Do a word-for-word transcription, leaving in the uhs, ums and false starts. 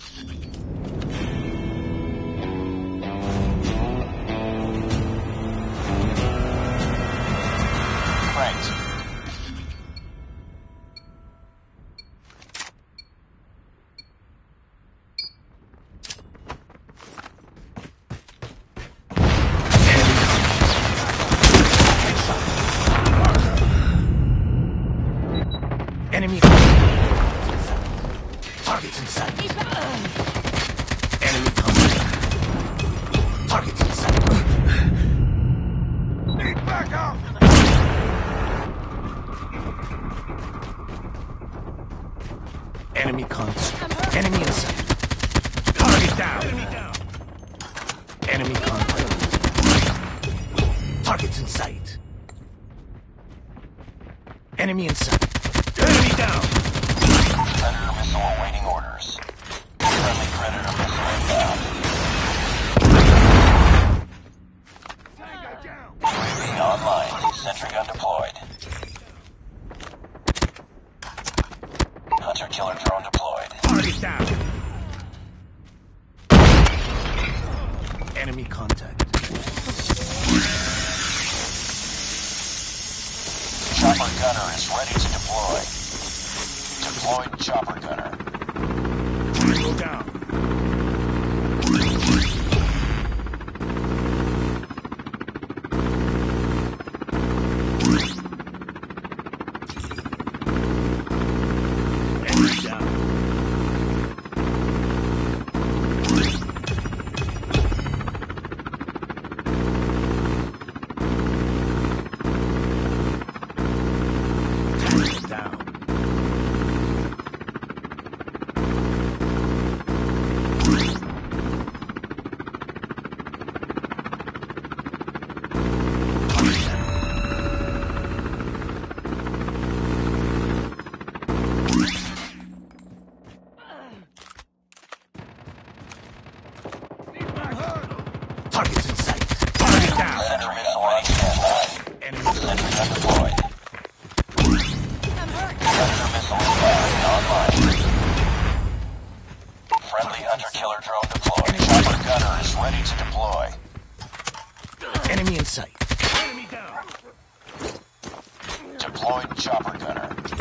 Enemy. Targets in sight. Enemy coming. Targets in sight. Need backup. Enemy cons. Enemy in sight. Target down. Enemy down. Enemy contact. Targets in sight. Enemy in sight. Enemy down! Predator missile awaiting orders. Friendly Predator missile inbound. U A V online. Sentry gun deployed. Hunter-killer drone deployed. Target down! Enemy contact. Chopper gunner is ready to deploy. Deployed chopper gunner. Go down. Enemy down. Down. Targets in sight. Target down. Sentry missile on standby. Enemy Sentry gun deployed. Predator missile inbound online. Friendly hunter-killer drone deployed. Chopper gunner is ready to deploy. Enemy in sight. Deployed chopper gunner.